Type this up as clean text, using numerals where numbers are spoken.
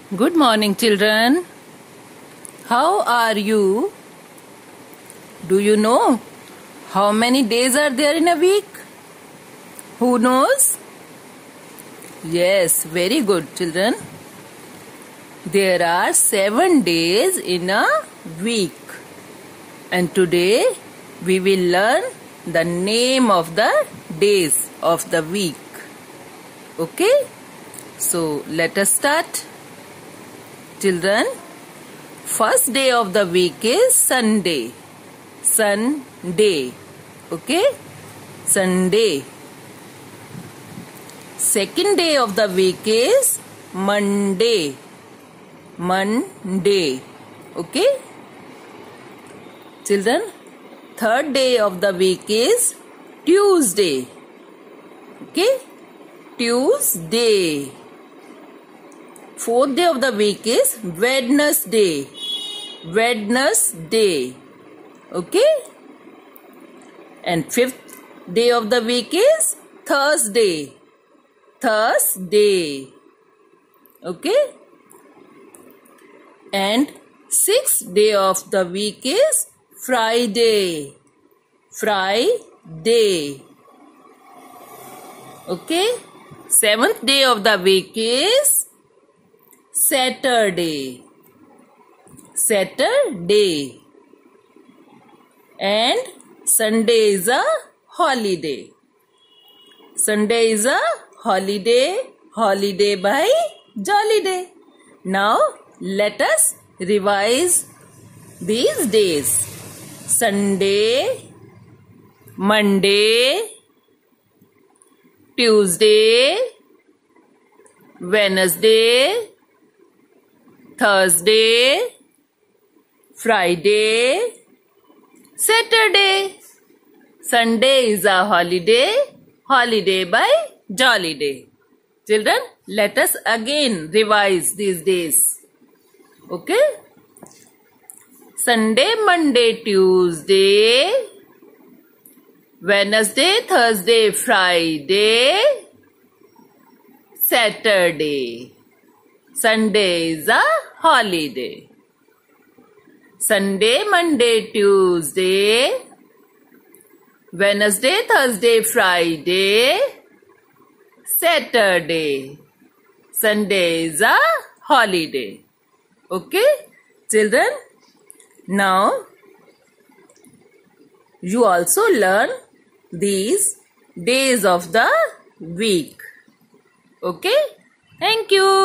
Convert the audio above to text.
Good morning, children. How are you? Do you know how many days are there in a week? Who knows? Yes, very good, children. There are 7 days in a week. And today we will learn the name of the days of the week. Okay? So let us start. Children, first day of the week is Sunday. Sunday. Okay? Sunday. Second day of the week is Monday. Monday. Okay? Children, third day of the week is Tuesday. Okay? Tuesday. Fourth day of the week is Wednesday. Wednesday. Okay? And fifth day of the week is Thursday. Thursday. Okay? And sixth day of the week is Friday. Friday. Okay? Seventh day of the week is Saturday. Saturday. And Sunday is a holiday. Sunday is a holiday. Holiday by jolly day. Now let us revise these days. Sunday, Monday, Tuesday, Wednesday, Thursday, Friday, Saturday. Sunday is a holiday. Holiday by jolly day. Children, let us again revise these days. Okay? Sunday, Monday, Tuesday, Wednesday, Thursday, Friday, Saturday. Sunday is a holiday. Sunday, Monday, Tuesday, Wednesday, Thursday, Friday, Saturday. Sunday is a holiday. Okay, children? Now, you also learn these days of the week. Okay? Thank you.